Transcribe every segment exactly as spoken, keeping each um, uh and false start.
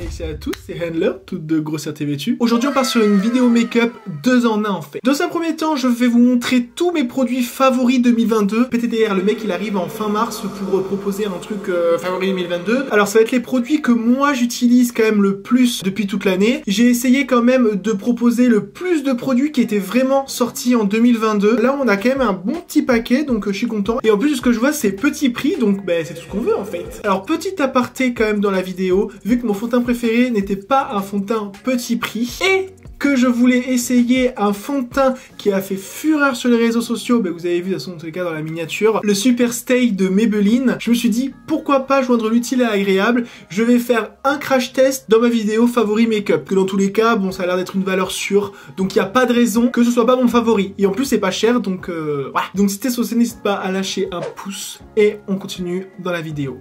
Salut à tous, c'est Handler, toute de grossièreté vêtue. Aujourd'hui on part sur une vidéo make-up deux en un en fait. Dans un premier temps, je vais vous montrer tous mes produits favoris deux mille vingt-deux. P T D R, le mec il arrive en fin mars pour proposer un truc euh, favori deux mille vingt-deux. Alors ça va être les produits que moi j'utilise quand même le plus depuis toute l'année. J'ai essayé quand même de proposer le plus de produits qui étaient vraiment sortis en deux mille vingt-deux. Là on a quand même un bon petit paquet, donc euh, je suis content. Et en plus ce que je vois c'est petit prix, donc bah, c'est tout ce qu'on veut en fait. Alors petit aparté quand même dans la vidéo, vu que mon fond de teint préféré n'était pas un fond de teint petit prix et que je voulais essayer un fond de teint qui a fait fureur sur les réseaux sociaux, bah vous avez vu de toute façon dans tous les cas dans la miniature, le Super Stay de Maybelline, je me suis dit pourquoi pas joindre l'utile à l'agréable. Je vais faire un crash test dans ma vidéo favori make-up, que dans tous les cas, bon ça a l'air d'être une valeur sûre, donc il n'y a pas de raison que ce soit pas mon favori, et en plus c'est pas cher, donc euh, voilà. Donc si t'es saucé, n'hésite pas à lâcher un pouce, et on continue dans la vidéo.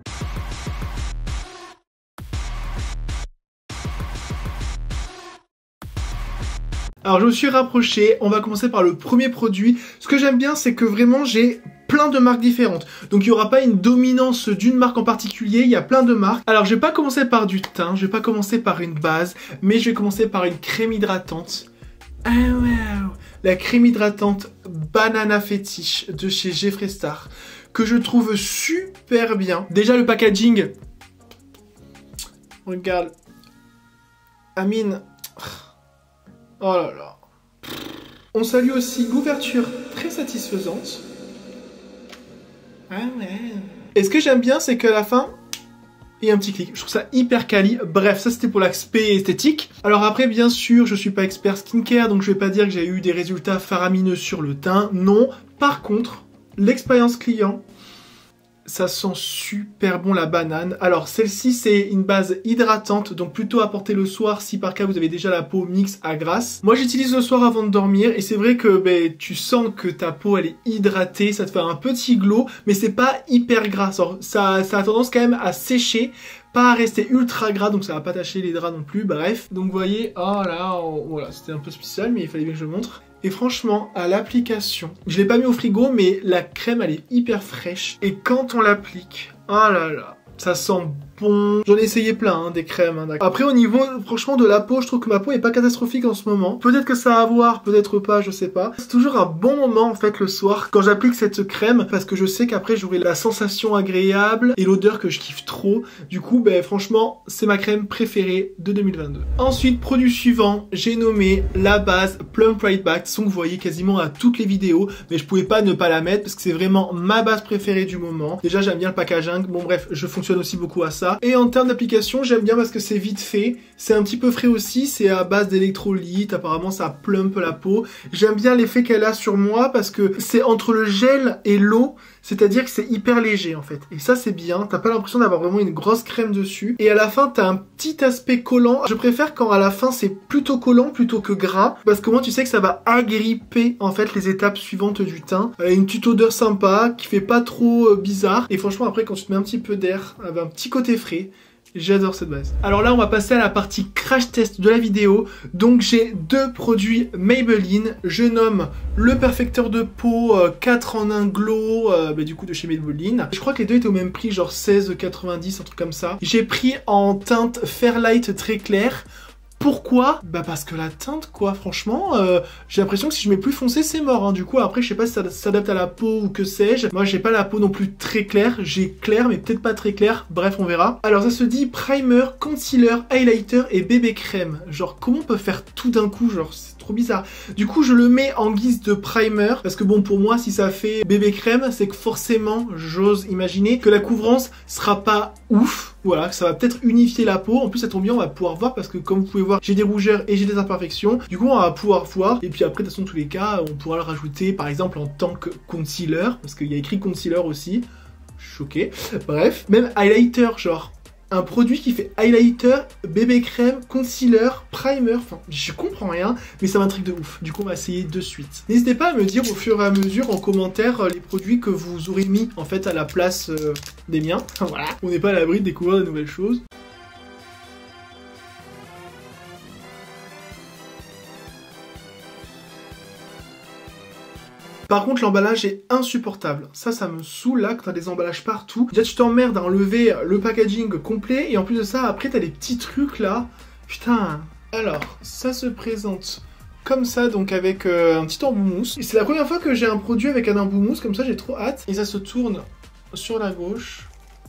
Alors je me suis rapproché, on va commencer par le premier produit. Ce que j'aime bien c'est que vraiment j'ai plein de marques différentes. Donc il n'y aura pas une dominance d'une marque en particulier, il y a plein de marques. Alors je vais pas commencer par du teint, je vais pas commencer par une base, mais je vais commencer par une crème hydratante. Ah wow, la crème hydratante Banana Fetish de chez Jeffree Star, que je trouve super bien. Déjà le packaging, regarde, Amine. Oh là là. On salue aussi l'ouverture très satisfaisante. Ah ouais. Et ce que j'aime bien, c'est qu'à la fin, il y a un petit clic. Je trouve ça hyper quali. Bref, ça c'était pour l'aspect esthétique. Alors après, bien sûr, je suis pas expert skincare, donc je vais pas dire que j'ai eu des résultats faramineux sur le teint. Non. Par contre, l'expérience client, ça sent super bon la banane. Alors celle-ci c'est une base hydratante, donc plutôt à porter le soir si par cas vous avez déjà la peau mixte à grasse. Moi j'utilise le soir avant de dormir et c'est vrai que ben, tu sens que ta peau elle est hydratée, ça te fait un petit glow, mais c'est pas hyper gras. Alors, ça, ça a tendance quand même à sécher, pas à rester ultra gras, donc ça va pas tacher les draps non plus, bref. Donc vous voyez, oh là, oh, voilà, c'était un peu spécial, mais il fallait bien que je le montre. Et franchement, à l'application, je l'ai pas mis au frigo, mais la crème, elle est hyper fraîche. Et quand on l'applique, oh là là, ça sent bon. J'en ai essayé plein, hein, des crèmes. Hein, après, au niveau, franchement, de la peau, je trouve que ma peau est pas catastrophique en ce moment. Peut-être que ça a à voir, peut-être pas, je sais pas. C'est toujours un bon moment, en fait, le soir, quand j'applique cette crème, parce que je sais qu'après, j'aurai la sensation agréable et l'odeur que je kiffe trop. Du coup, ben, franchement, c'est ma crème préférée de deux mille vingt-deux. Ensuite, produit suivant, j'ai nommé la base Plump Right Back, son que vous voyez quasiment à toutes les vidéos, mais je pouvais pas ne pas la mettre, parce que c'est vraiment ma base préférée du moment. Déjà, j'aime bien le packaging. Bon, bref, je fonctionne aussi beaucoup à ça. Et en termes d'application, j'aime bien parce que c'est vite fait, c'est un petit peu frais aussi, c'est à base d'électrolytes, apparemment ça plump la peau. J'aime bien l'effet qu'elle a sur moi parce que c'est entre le gel et l'eau, c'est-à-dire que c'est hyper léger en fait. Et ça c'est bien, t'as pas l'impression d'avoir vraiment une grosse crème dessus. Et à la fin t'as un petit aspect collant. Je préfère quand à la fin c'est plutôt collant plutôt que gras, parce que moi tu sais que ça va agripper en fait les étapes suivantes du teint. Elle a une petite odeur sympa, qui fait pas trop euh, bizarre. Et franchement après quand tu te mets un petit peu d'air, avec un petit côté frais, j'adore cette base. Alors là on va passer à la partie crash test de la vidéo. Donc j'ai deux produits Maybelline. Je nomme le perfecteur de peau euh, quatre en un glow euh, bah, du coup de chez Maybelline. Je crois que les deux étaient au même prix, genre seize quatre-vingt-dix, un truc comme ça. J'ai pris en teinte Fairlight très claire. Pourquoi? Bah parce que la teinte quoi, franchement, euh, j'ai l'impression que si je mets plus foncé c'est mort, hein. Du coup après je sais pas si ça s'adapte à la peau ou que sais-je. Moi j'ai pas la peau non plus très claire, j'ai clair mais peut-être pas très clair, bref on verra. Alors ça se dit primer, concealer, highlighter et bébé crème. Genre comment on peut faire tout d'un coup, genre c'est trop bizarre. Du coup je le mets en guise de primer, parce que bon pour moi si ça fait bébé crème, c'est que forcément j'ose imaginer que la couvrance sera pas ouf. Voilà, ça va peut-être unifier la peau. En plus ça tombe bien, on va pouvoir voir parce que comme vous pouvez voir, j'ai des rougeurs et j'ai des imperfections. Du coup on va pouvoir voir. Et puis après de toute façon tous les cas, on pourra le rajouter par exemple en tant que concealer, parce qu'il y a écrit concealer aussi. Choqué. Bref, même highlighter, genre un produit qui fait highlighter, bébé crème, concealer, primer, enfin je comprends rien, mais ça m'intrigue de ouf. Du coup on va essayer de suite. N'hésitez pas à me dire au fur et à mesure en commentaire euh, les produits que vous aurez mis en fait à la place euh, des miens. Voilà, on n'est pas à l'abri de découvrir de nouvelles choses. Par contre, l'emballage est insupportable. Ça, ça me saoule là, quand t'as des emballages partout. Déjà, tu t'emmerdes à enlever le packaging complet. Et en plus de ça, après, t'as des petits trucs là. Putain. Alors, ça se présente comme ça, donc avec euh, un petit embout mousse. Et c'est la première fois que j'ai un produit avec un embout mousse, comme ça, j'ai trop hâte. Et ça se tourne sur la gauche.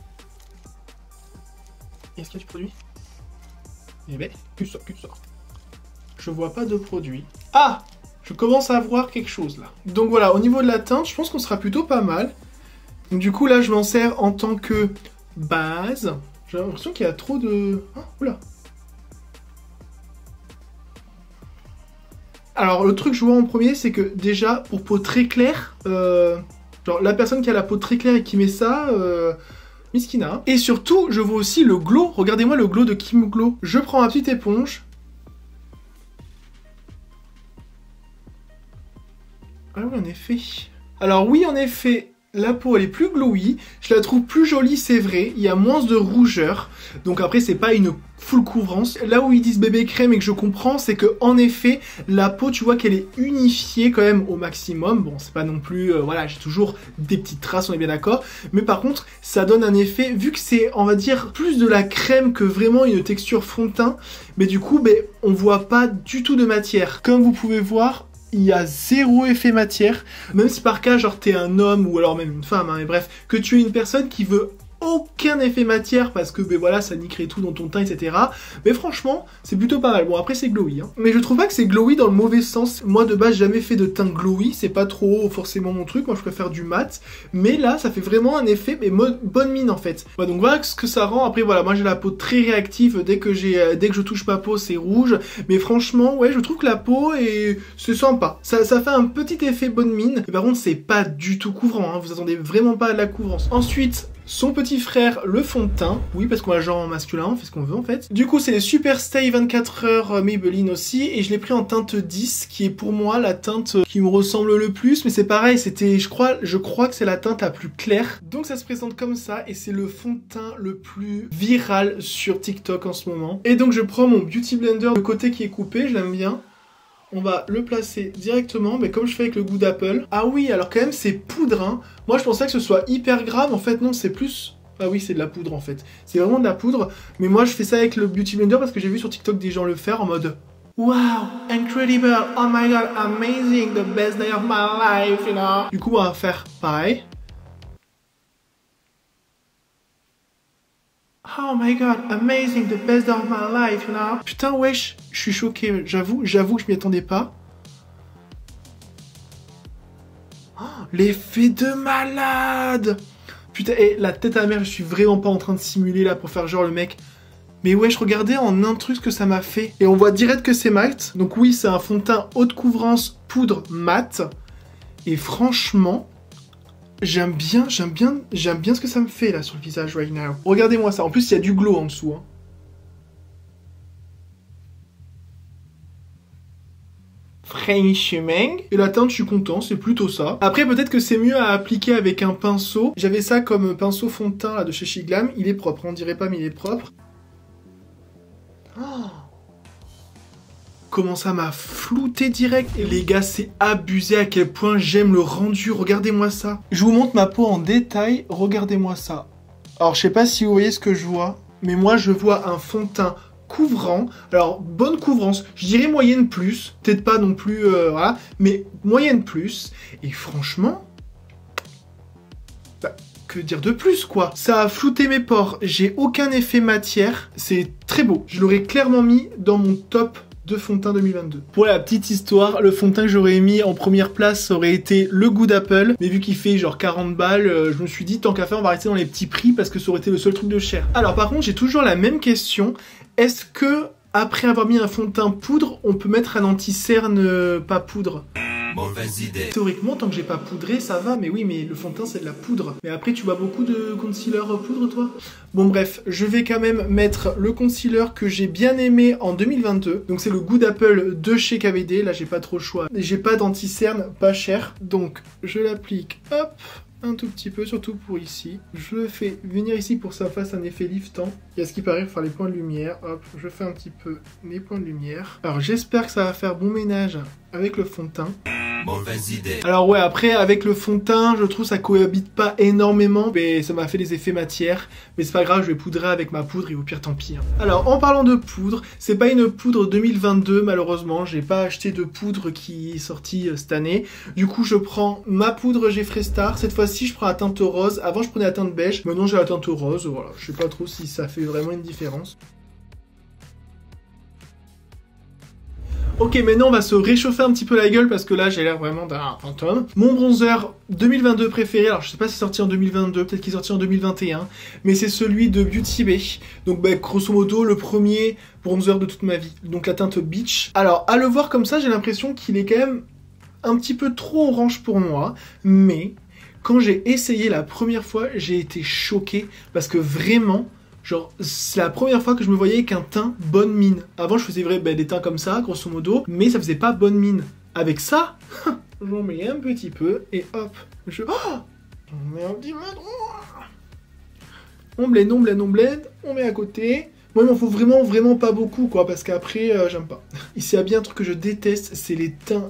Est-ce qu'il y a du produit? Eh ben, plus ça, plus ça. Je vois pas de produit. Ah! Je commence à voir quelque chose là. Donc voilà, au niveau de la teinte, je pense qu'on sera plutôt pas mal. Donc du coup là, je m'en sers en tant que base. J'ai l'impression qu'il y a trop de... Ah, oula. Alors le truc que je vois en premier, c'est que déjà, pour peau très claire, euh, genre la personne qui a la peau très claire et qui met ça... Euh, Miskina. Et surtout, je vois aussi le glow. Regardez-moi le glow de Kim Glow. Je prends ma petite éponge. Ah oui, en effet. Alors oui, en effet, la peau, elle est plus glowy. Je la trouve plus jolie, c'est vrai. Il y a moins de rougeur. Donc après, c'est pas une full couvrance. Là où ils disent bébé crème et que je comprends, c'est que en effet, la peau, tu vois qu'elle est unifiée quand même au maximum. Bon, c'est pas non plus... Euh, voilà, j'ai toujours des petites traces, on est bien d'accord. Mais par contre, ça donne un effet, vu que c'est, on va dire, plus de la crème que vraiment une texture fond de teint. Mais du coup, ben, on voit pas du tout de matière. Comme vous pouvez voir... il y a zéro effet matière, même si par cas, genre t'es un homme ou alors même une femme, hein, mais bref, que tu es une personne qui veut aucun effet matière parce que ben voilà, ça niquerait tout dans ton teint, et cetera. Mais franchement, c'est plutôt pas mal. Bon, après c'est glowy, hein. Mais je trouve pas que c'est glowy dans le mauvais sens. Moi de base, j'ai jamais fait de teint glowy, c'est pas trop forcément mon truc. Moi, je préfère du mat. Mais là, ça fait vraiment un effet, mais bonne mine en fait. Ouais, donc voilà ce que ça rend. Après voilà, moi j'ai la peau très réactive. Dès que j'ai, dès que je touche ma peau, c'est rouge. Mais franchement, ouais, je trouve que la peau est, c'est sympa. Ça, ça fait un petit effet bonne mine. Mais par contre, c'est pas du tout couvrant. Hein. Vous attendez vraiment pas à la couvrance. Ensuite. Son petit frère, le fond de teint. Oui, parce qu'on a le genre masculin, on fait ce qu'on veut en fait. Du coup, c'est les Super Stay vingt-quatre heures Maybelline aussi. Et je l'ai pris en teinte dix, qui est pour moi la teinte qui me ressemble le plus. Mais c'est pareil, c'était, je crois, je crois que c'est la teinte la plus claire. Donc ça se présente comme ça. Et c'est le fond de teint le plus viral sur TikTok en ce moment. Et donc je prends mon Beauty Blender, le côté qui est coupé, je l'aime bien. On va le placer directement, mais comme je fais avec le goût d'Apple. Ah oui, alors quand même, c'est poudre, hein. Moi, je pensais que ce soit hyper grave. En fait, non, c'est plus... Ah oui, c'est de la poudre, en fait. C'est vraiment de la poudre. Mais moi, je fais ça avec le Beauty Blender parce que j'ai vu sur TikTok des gens le faire en mode... Wow, incredible, oh my god, amazing, the best day of my life, you know. Du coup, on va faire pareil. Oh my god, amazing, the best day of my life, you know. Putain, wesh, je suis choqué, j'avoue, j'avoue que je m'y attendais pas. Oh, l'effet de malade. Putain, et la tête à la mer, je suis vraiment pas en train de simuler là pour faire genre le mec. Mais wesh, regardez en intrus ce que ça m'a fait. Et on voit direct que c'est mat. Donc oui, c'est un fond de teint haute couvrance poudre mat. Et franchement... J'aime bien, j'aime bien, j'aime bien ce que ça me fait là sur le visage right now. Regardez-moi ça. En plus, il y a du glow en dessous. Hein. Franchement. Et la teinte, je suis content, c'est plutôt ça. Après, peut-être que c'est mieux à appliquer avec un pinceau. J'avais ça comme pinceau fond de teint là de chez Shiglam. Il est propre, on dirait pas, mais il est propre. Oh. Comment ça m'a flouté direct. Et les gars, c'est abusé à quel point j'aime le rendu. Regardez-moi ça. Je vous montre ma peau en détail. Regardez-moi ça. Alors, je sais pas si vous voyez ce que je vois. Mais moi, je vois un fond de teint couvrant. Alors, bonne couvrance. Je dirais moyenne plus. Peut-être pas non plus, euh, voilà. Mais moyenne plus. Et franchement... Bah, que dire de plus, quoi. Ça a flouté mes pores. J'ai aucun effet matière. C'est très beau. Je l'aurais clairement mis dans mon top de fond de teint deux mille vingt-deux. Pour la petite histoire, le fond de teint que j'aurais mis en première place aurait été le goût d'Apple, mais vu qu'il fait genre quarante balles, euh, je me suis dit tant qu'à faire on va rester dans les petits prix parce que ça aurait été le seul truc de cher. Alors par contre j'ai toujours la même question, est-ce que après avoir mis un fond de teint poudre, on peut mettre un anti-cerne euh, pas poudre? Mauvaise idée. Théoriquement, tant que j'ai pas poudré, ça va, mais oui, mais le fond de teint c'est de la poudre. Mais après, tu vois beaucoup de concealer poudre, toi? Bon, bref, je vais quand même mettre le concealer que j'ai bien aimé en deux mille vingt-deux. Donc, c'est le goût d'Apple de chez K V D. Là, j'ai pas trop le choix. J'ai pas d'anti-cerne, pas cher. Donc, je l'applique, hop. un tout petit peu, surtout pour ici. Je le fais venir ici pour que ça fasse un effet liftant. Et à ce qui paraît, faire les points de lumière. Hop, je fais un petit peu mes points de lumière. Alors j'espère que ça va faire bon ménage avec le fond de teint. Mauvaise idée. Alors ouais, après avec le fond de teint, je trouve ça cohabite pas énormément, mais ça m'a fait des effets matière. Mais c'est pas grave, je vais poudrer avec ma poudre et au pire tant pis. Hein. Alors en parlant de poudre, c'est pas une poudre deux mille vingt-deux malheureusement, j'ai pas acheté de poudre qui est sortie euh, cette année. Du coup je prends ma poudre Jeffree Star, cette fois-ci je prends la teinte rose. Avant je prenais la teinte beige, maintenant j'ai la teinte rose, voilà. Je sais pas trop si ça fait vraiment une différence. Ok, maintenant on va se réchauffer un petit peu la gueule parce que là j'ai l'air vraiment d'un fantôme. Mon bronzer deux mille vingt-deux préféré, alors je sais pas si c'est sorti en deux mille vingt-deux, peut-être qu'il est sorti en deux mille vingt et un, mais c'est celui de Beauty Bay. Donc bah, grosso modo le premier bronzer de toute ma vie, donc la teinte Beach. Alors à le voir comme ça j'ai l'impression qu'il est quand même un petit peu trop orange pour moi, mais quand j'ai essayé la première fois j'ai été choqué parce que vraiment... Genre, c'est la première fois que je me voyais avec un teint bonne mine. Avant, je faisais vrai, ben, des teints comme ça, grosso modo, mais ça faisait pas bonne mine. Avec ça, j'en mets un petit peu, et hop, je... Oh, j'en mets un petit peu trop. On blende, on blende, on blende, on met à côté. Moi, il m'en faut vraiment, vraiment pas beaucoup, quoi, parce qu'après, euh, j'aime pas. Ici, il y a bien un truc que je déteste, c'est les teints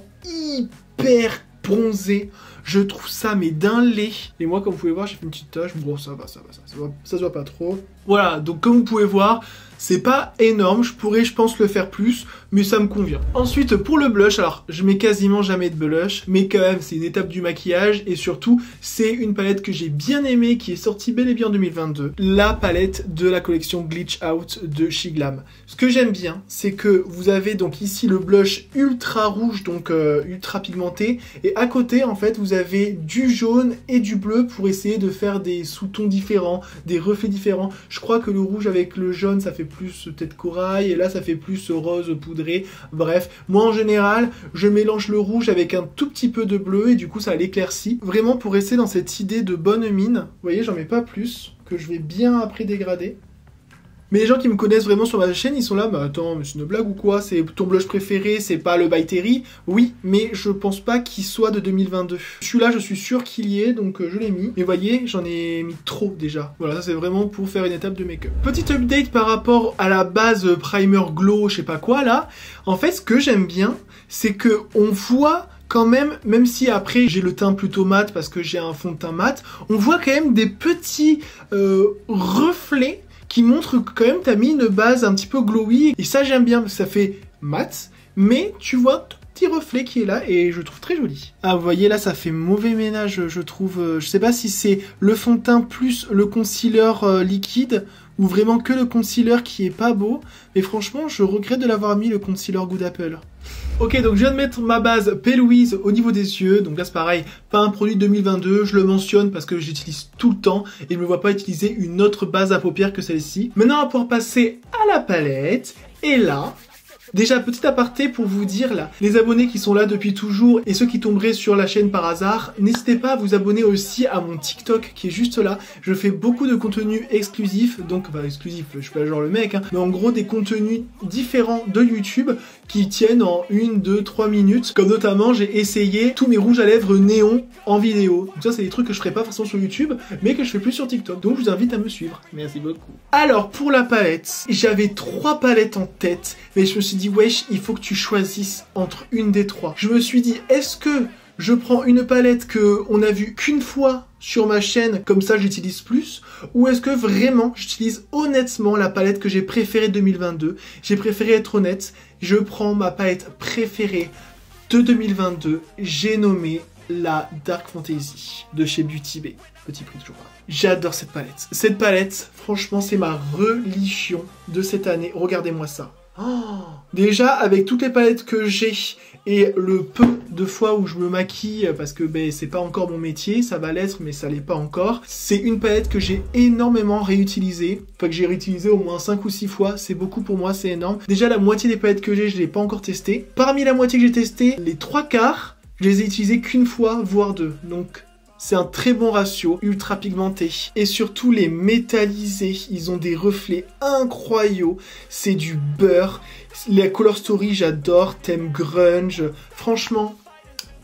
hyper bronzés. Je trouve ça mais d'un lait. Et moi comme vous pouvez voir j'ai fait une petite tache. Bon ça va, ça va, ça, ça, va, ça se voit pas trop. Voilà, donc comme vous pouvez voir, c'est pas énorme. Je pourrais je pense le faire plus, mais ça me convient. Ensuite pour le blush, alors je mets quasiment jamais de blush, mais quand même c'est une étape du maquillage. Et surtout c'est une palette que j'ai bien aimée, qui est sortie bel et bien en deux mille vingt-deux. La palette de la collection Glitch Out de She Glam. Ce que j'aime bien, c'est que vous avez donc ici le blush ultra rouge, donc euh, ultra pigmenté. Et à côté en fait vous Vous avez du jaune et du bleu pour essayer de faire des sous-tons différents, des reflets différents. Je crois que le rouge avec le jaune, ça fait plus tête corail, et là, ça fait plus rose poudré. Bref, moi, en général, je mélange le rouge avec un tout petit peu de bleu, et du coup, ça l'éclaircit. Vraiment, pour rester dans cette idée de bonne mine, vous voyez, j'en mets pas plus, que je vais bien après dégrader. Mais les gens qui me connaissent vraiment sur ma chaîne, ils sont là, mais attends, mais c'est une blague ou quoi? C'est ton blush préféré, c'est pas le By Terry? Oui, mais je pense pas qu'il soit de deux mille vingt-deux. Celui-là, je suis sûr qu'il y est, donc euh, je l'ai mis. Mais vous voyez, j'en ai mis trop déjà. Voilà, ça c'est vraiment pour faire une étape de make-up. Petite update par rapport à la base primer glow, je sais pas quoi là. En fait, ce que j'aime bien, c'est que on voit... Quand même, même si après j'ai le teint plutôt mat parce que j'ai un fond de teint mat, on voit quand même des petits euh, reflets qui montrent que quand même t'as mis une base un petit peu glowy. Et ça j'aime bien parce que ça fait mat, mais tu vois tout petit reflet qui est là et je trouve très joli. Ah vous voyez là ça fait mauvais ménage je trouve. Je sais pas si c'est le fond de teint plus le concealer euh, liquide ou vraiment que le concealer qui est pas beau. Mais franchement je regrette de l'avoir mis le concealer Good Apple. Ok, donc je viens de mettre ma base P. Louise au niveau des yeux. Donc là c'est pareil, pas un produit deux mille vingt-deux, je le mentionne parce que j'utilise tout le temps et je ne me vois pas utiliser une autre base à paupières que celle-ci. Maintenant on va pouvoir passer à la palette. Et là... Déjà, petit aparté pour vous dire là, les abonnés qui sont là depuis toujours et ceux qui tomberaient sur la chaîne par hasard, n'hésitez pas à vous abonner aussi à mon TikTok qui est juste là. Je fais beaucoup de contenu exclusif, donc enfin exclusif, je suis pas genre le mec, hein, mais en gros des contenus différents de YouTube qui tiennent en une, deux, trois minutes. Comme notamment, j'ai essayé tous mes rouges à lèvres néon en vidéo. Donc ça, c'est des trucs que je ferai pas forcément sur YouTube, mais que je fais plus sur TikTok. Donc je vous invite à me suivre. Merci beaucoup. Alors pour la palette, j'avais trois palettes en tête, mais je me suis dit wesh, il faut que tu choisisses entre une des trois. Je me suis dit, est-ce que je prends une palette que on a vue qu'une fois sur ma chaîne, comme ça j'utilise plus, ou est-ce que vraiment j'utilise honnêtement la palette que j'ai préférée de deux mille vingt-deux? J'ai préféré être honnête, je prends ma palette préférée de deux mille vingt-deux, j'ai nommé la Dark Fantasy de chez Beauty Bay. Petit prix toujours. J'adore cette palette. Cette palette, franchement, c'est ma religion de cette année. Regardez-moi ça. Oh, déjà avec toutes les palettes que j'ai et le peu de fois où je me maquille parce que ben, c'est pas encore mon métier, ça va l'être mais ça l'est pas encore, c'est une palette que j'ai énormément réutilisée, enfin que j'ai réutilisé au moins cinq ou six fois, c'est beaucoup pour moi, c'est énorme. Déjà la moitié des palettes que j'ai, je l'ai pas encore testée. Parmi la moitié que j'ai testée, les trois quarts, je les ai utilisées qu'une fois, voire deux, donc... C'est un très bon ratio, ultra pigmenté. Et surtout les métallisés, ils ont des reflets incroyables. C'est du beurre. La Color Story, j'adore. Thème grunge. Franchement,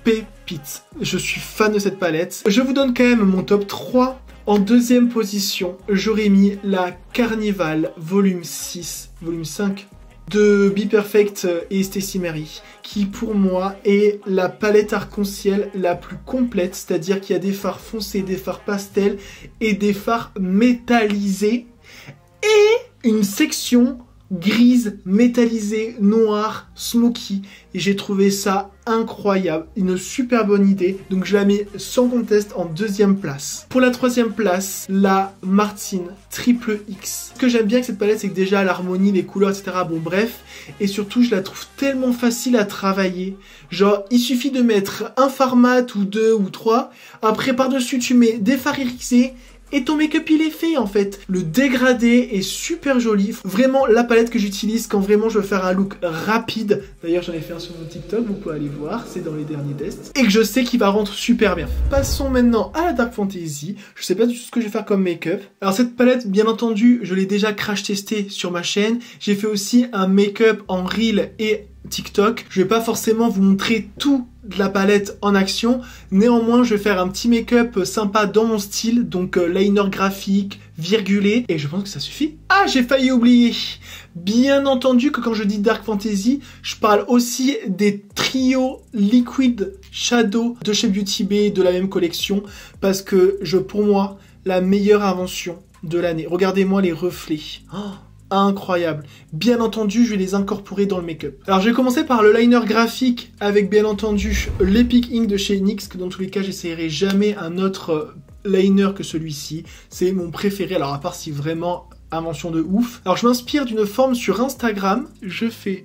pépite. Je suis fan de cette palette. Je vous donne quand même mon top trois. En deuxième position, j'aurais mis la Carnival volume six, volume cinq de Be Perfect et Stacey Mary, qui pour moi est la palette arc-en-ciel la plus complète, c'est-à-dire qu'il y a des fards foncés, des fards pastels et des fards métallisés et une section grise, métallisée, noire, smoky. Et j'ai trouvé ça incroyable. Une super bonne idée. Donc je la mets sans conteste en deuxième place. Pour la troisième place, la Martine Triple X. Ce que j'aime bien avec cette palette, c'est que déjà l'harmonie, les couleurs, et cetera. Bon bref. Et surtout, je la trouve tellement facile à travailler. Genre, il suffit de mettre un fard mat ou deux ou trois. Après, par-dessus, tu mets des fards irisés. Et ton make-up il est fait en fait. Le dégradé est super joli. Vraiment la palette que j'utilise quand vraiment je veux faire un look rapide. D'ailleurs j'en ai fait un sur mon TikTok, vous pouvez aller voir, c'est dans les derniers tests. Et que je sais qu'il va rendre super bien. Passons maintenant à la Dark Fantasy. Je sais pas du tout ce que je vais faire comme make-up. Alors cette palette bien entendu je l'ai déjà crash testé sur ma chaîne. J'ai fait aussi un make-up en reel et TikTok. Je vais pas forcément vous montrer tout de la palette en action. Néanmoins, je vais faire un petit make-up sympa dans mon style. Donc euh, liner graphique, virgulé. Et je pense que ça suffit. Ah, j'ai failli oublier. Bien entendu que quand je dis Dark Fantasy, je parle aussi des trios Liquid Shadow de chez Beauty Bay de la même collection. Parce que je, pour moi, la meilleure invention de l'année. Regardez-moi les reflets. Oh, incroyable. Bien entendu, je vais les incorporer dans le make-up. Alors, je vais commencer par le liner graphique avec, bien entendu, l'Epic Ink de chez N Y X, que dans tous les cas, j'essayerai jamais un autre liner que celui-ci. C'est mon préféré, alors à part si vraiment invention de ouf. Alors, je m'inspire d'une forme sur Instagram. Je fais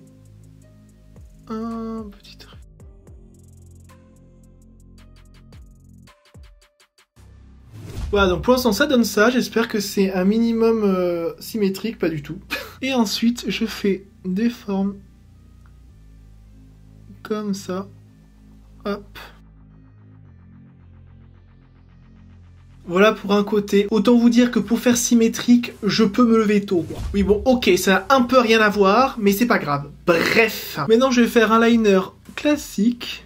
un petit truc. Voilà, donc pour l'instant ça donne ça, j'espère que c'est un minimum euh, symétrique, pas du tout. Et ensuite je fais des formes comme ça, hop. Voilà pour un côté. Autant vous dire que pour faire symétrique, je peux me lever tôt, quoi. Oui bon, ok, ça a un peu rien à voir, mais c'est pas grave. Bref. Maintenant je vais faire un liner classique.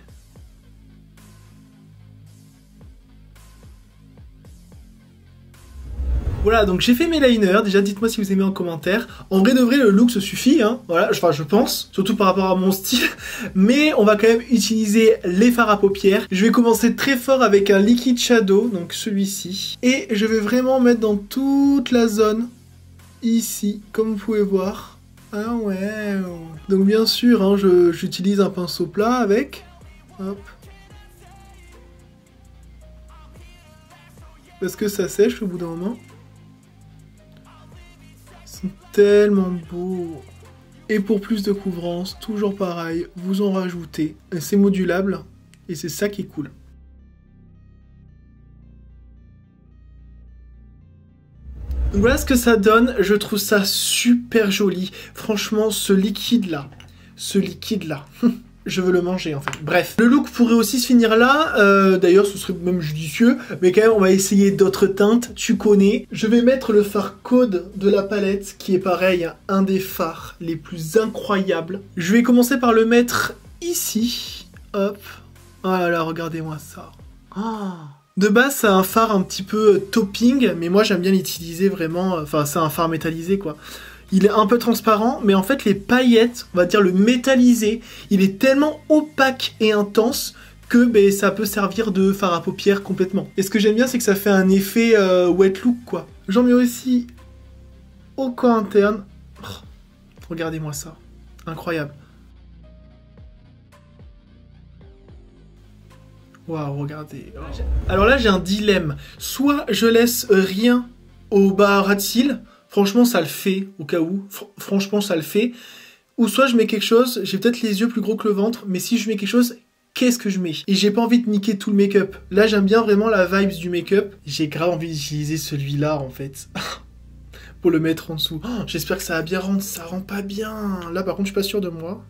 Voilà, donc j'ai fait mes liners, déjà dites-moi si vous aimez en commentaire. En vrai de vrai, le look se suffit, hein, voilà, enfin je pense, surtout par rapport à mon style. Mais on va quand même utiliser les fards à paupières. Je vais commencer très fort avec un Liquid Shadow, donc celui-ci. Et je vais vraiment mettre dans toute la zone, ici, comme vous pouvez voir. Ah ouais. Donc bien sûr, hein, j'utilise un pinceau plat avec. Hop. Parce que ça sèche au bout d'un moment. C'est tellement beau. Et pour plus de couvrance, toujours pareil, vous en rajoutez. C'est modulable et c'est ça qui est cool. Donc voilà ce que ça donne, je trouve ça super joli. Franchement, ce liquide là, ce liquide là, je veux le manger en fait. Bref, le look pourrait aussi se finir là, euh, d'ailleurs ce serait même judicieux, mais quand même on va essayer d'autres teintes, tu connais. Je vais mettre le fard code de la palette, qui est pareil, un des fards les plus incroyables. Je vais commencer par le mettre ici, hop. Oh là là, regardez-moi ça. Oh. De base, c'est un fard un petit peu topping, mais moi j'aime bien l'utiliser vraiment, enfin c'est un fard métallisé quoi. Il est un peu transparent, mais en fait les paillettes, on va dire le métallisé, il est tellement opaque et intense que ben, ça peut servir de fard à paupières complètement. Et ce que j'aime bien, c'est que ça fait un effet euh, wet look quoi. J'en mets aussi au corps interne. Oh, regardez-moi ça, incroyable. Waouh, regardez. Alors là, j'ai un dilemme. Soit je laisse rien au bas ras de cils. Franchement, ça le fait, au cas où. Fr franchement, ça le fait. Ou soit je mets quelque chose, j'ai peut-être les yeux plus gros que le ventre, mais si je mets quelque chose, qu'est-ce que je mets? Et j'ai pas envie de niquer tout le make-up. Là, j'aime bien vraiment la vibes du make-up. J'ai grave envie d'utiliser celui-là, en fait. Pour le mettre en dessous. Oh, j'espère que ça va bien rendre. Ça rend pas bien. Là, par contre, je suis pas sûr de moi.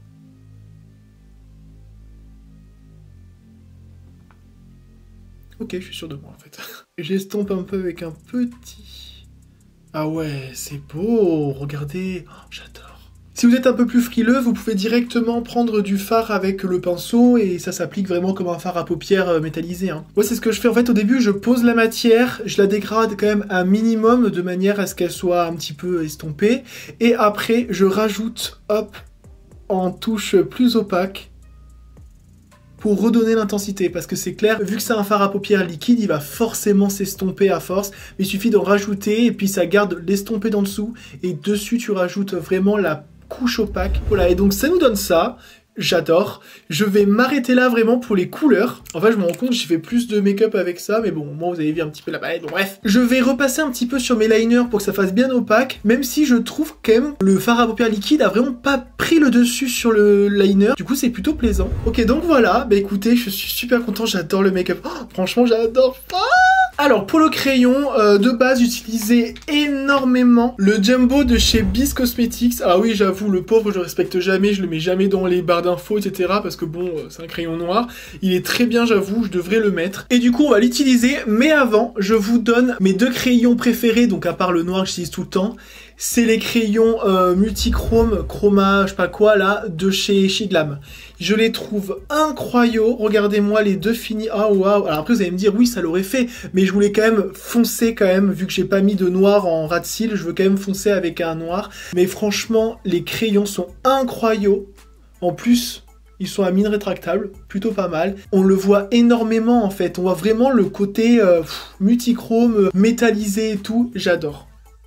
Ok, je suis sûr de moi en fait. J'estompe un peu avec un petit... Ah ouais, c'est beau, regardez, oh, j'adore. Si vous êtes un peu plus frileux, vous pouvez directement prendre du fard avec le pinceau et ça s'applique vraiment comme un fard à paupières métallisé. Hein. Moi, c'est ce que je fais en fait au début, je pose la matière, je la dégrade quand même un minimum de manière à ce qu'elle soit un petit peu estompée et après, je rajoute, hop, en touche plus opaque pour redonner l'intensité, parce que c'est clair, vu que c'est un fard à paupières liquide, il va forcément s'estomper à force, mais il suffit d'en rajouter, et puis ça garde l'estompé d'en dessous, et dessus tu rajoutes vraiment la couche opaque. Voilà, et donc ça nous donne ça. J'adore. Je vais m'arrêter là vraiment pour les couleurs. En fait, je me rends compte, j'ai fait plus de make-up avec ça, mais bon, moi, vous avez vu un petit peu la palette. Bon, bref. Je vais repasser un petit peu sur mes liners pour que ça fasse bien opaque, même si je trouve quand même le fard à paupières liquide a vraiment pas pris le dessus sur le liner. Du coup, c'est plutôt plaisant. Ok, donc voilà. Bah écoutez, je suis super content. J'adore le make-up. Oh, franchement, j'adore. Ah, alors, pour le crayon, euh, de base, j'utilisais énormément le Jumbo de chez Bis Cosmetics. Ah oui, j'avoue, le pauvre, je le respecte jamais. Je le mets jamais dans les barres d'infos, et cetera. Parce que bon, c'est un crayon noir. Il est très bien, j'avoue, je devrais le mettre. Et du coup, on va l'utiliser. Mais avant, je vous donne mes deux crayons préférés. Donc, à part le noir que j'utilise tout le temps. C'est les crayons euh, multichrome, chroma, je sais pas quoi, là, de chez Shiglam. Je les trouve incroyables. Regardez-moi les deux finis. Ah, oh, waouh. Alors après, vous allez me dire, oui, ça l'aurait fait. Mais je voulais quand même foncer quand même, vu que j'ai pas mis de noir en ras de cils. Je veux quand même foncer avec un noir. Mais franchement, les crayons sont incroyables. En plus, ils sont à mine rétractable, plutôt pas mal. On le voit énormément, en fait. On voit vraiment le côté euh, pff, multichrome, métallisé et tout. J'adore.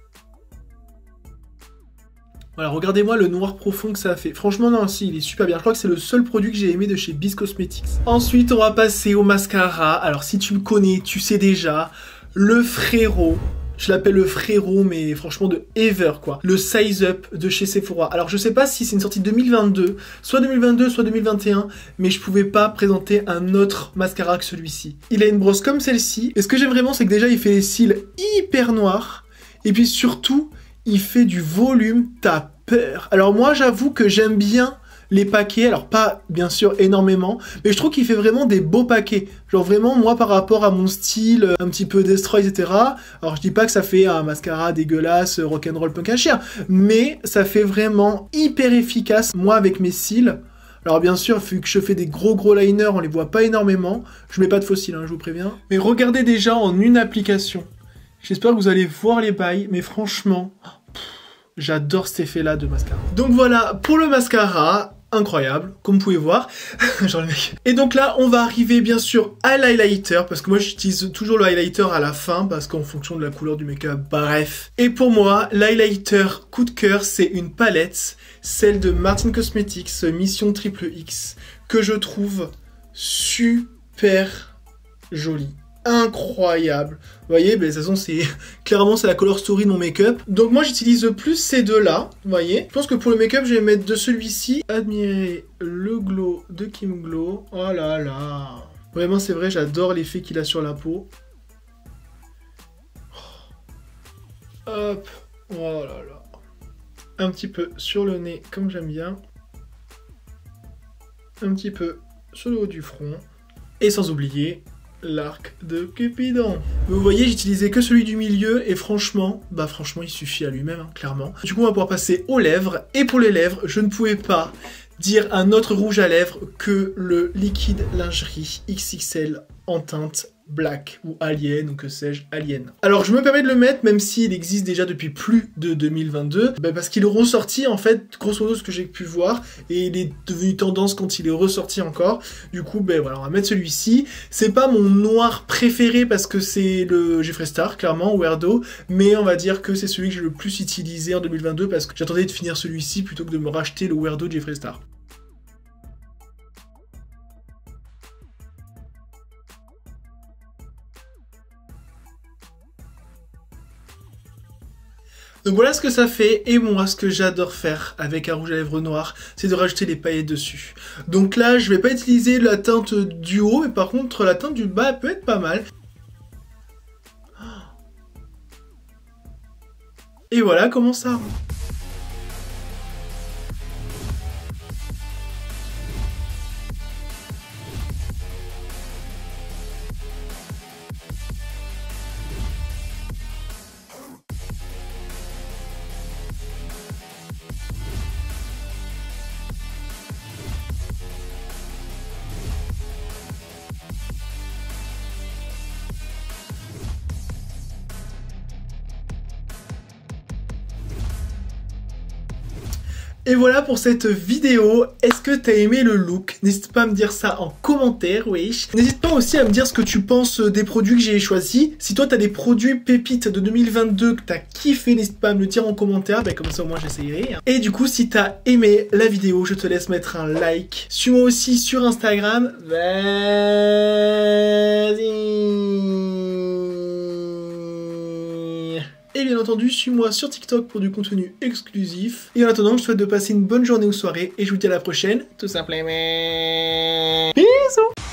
Voilà, regardez-moi le noir profond que ça a fait. Franchement, non, si, il est super bien. Je crois que c'est le seul produit que j'ai aimé de chez Bis Cosmetics. Ensuite, on va passer au mascara. Alors, si tu me connais, tu sais déjà, le frérot. Je l'appelle le frérot, mais franchement de ever, quoi. Le Size Up de chez Sephora. Alors, je sais pas si c'est une sortie deux mille vingt-deux, soit deux mille vingt-deux, soit deux mille vingt et un, mais je pouvais pas présenter un autre mascara que celui-ci. Il a une brosse comme celle-ci. Et ce que j'aime vraiment, c'est que déjà, il fait les cils hyper noirs. Et puis surtout, il fait du volume, t'as peur. Alors moi, j'avoue que j'aime bien les paquets, alors pas, bien sûr, énormément, mais je trouve qu'il fait vraiment des beaux paquets. Genre vraiment, moi, par rapport à mon style, un petit peu destroy, et cetera. Alors je dis pas que ça fait un mascara dégueulasse, rock'n'roll punk à chien, mais ça fait vraiment hyper efficace, moi, avec mes cils. Alors bien sûr, vu que je fais des gros gros liners, on les voit pas énormément. Je mets pas de faux cils, hein, je vous préviens. Mais regardez déjà en une application. J'espère que vous allez voir les bails, mais franchement, j'adore cet effet-là de mascara. Donc voilà, pour le mascara, incroyable, comme vous pouvez voir. Genre le mec. Et donc là, on va arriver bien sûr à l'highlighter, parce que moi j'utilise toujours le highlighter à la fin, parce qu'en fonction de la couleur du make-up, bref. Et pour moi, l'highlighter coup de cœur, c'est une palette, celle de Martin Cosmetics, Mission Triple X, que je trouve super jolie. Incroyable. Vous voyez, ben, de toute façon, c'est clairement c'est la color story de mon make-up. Donc moi, j'utilise plus ces deux-là. Vous voyez. Je pense que pour le make-up, je vais mettre de celui-ci. Admirez le glow de Kim Glow. Oh là là. Vraiment, c'est vrai, j'adore l'effet qu'il a sur la peau. Hop. Oh là là. Un petit peu sur le nez, comme j'aime bien. Un petit peu sur le haut du front. Et sans oublier l'arc de Cupidon. Vous voyez, j'utilisais que celui du milieu et franchement, bah franchement, il suffit à lui-même, hein, clairement. Du coup, on va pouvoir passer aux lèvres. Et pour les lèvres, je ne pouvais pas dire un autre rouge à lèvres que le liquide lingerie X X L en teinte black ou alien ou que sais-je, alien. Alors je me permets de le mettre même s'il existe déjà depuis plus de deux mille vingt-deux, bah parce qu'il est ressorti en fait, grosso modo ce que j'ai pu voir, et il est devenu tendance quand il est ressorti encore. Du coup, ben voilà, on va mettre celui-ci. C'est pas mon noir préféré parce que c'est le Jeffree Star, clairement, Weirdo, mais on va dire que c'est celui que j'ai le plus utilisé en deux mille vingt-deux parce que j'attendais de finir celui-ci plutôt que de me racheter le Weirdo de Jeffree Star. Donc voilà ce que ça fait, et moi ce que j'adore faire avec un rouge à lèvres noir, c'est de rajouter les paillettes dessus. Donc là je vais pas utiliser la teinte du haut, mais par contre la teinte du bas peut être pas mal. Et voilà comment ça rend. Et voilà pour cette vidéo. Est-ce que t'as aimé le look? N'hésite pas à me dire ça en commentaire, wesh. N'hésite pas aussi à me dire ce que tu penses des produits que j'ai choisis. Si toi t'as des produits pépites de deux mille vingt-deux que t'as kiffé, n'hésite pas à me le dire en commentaire. Ben, comme ça au moins j'essayerai. Et du coup, si t'as aimé la vidéo, je te laisse mettre un like. Suis-moi aussi sur Instagram. Vas-y. Et bien entendu, suis-moi sur TikTok pour du contenu exclusif. Et en attendant, je te souhaite de passer une bonne journée ou soirée. Et je vous dis à la prochaine, tout simplement. Bisous.